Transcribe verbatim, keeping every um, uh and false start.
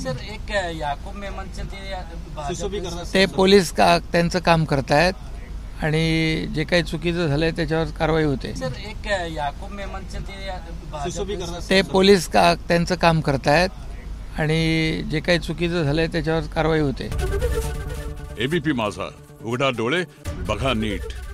Sir एक याकूब मेमनचे ते ते पोलीस का त्यांचं काम करतायत आणि जे काही चुकीचं झालंय त्याच्यावर कारवाई होते. सर एक याकूब मेमनचे ते ते पोलीस का त्यांचं काम करतायत आणि जे काही चुकीचं झालंय त्याच्यावर कारवाई होते. एबीपी माझा, उघडा डोळे बघा नीट.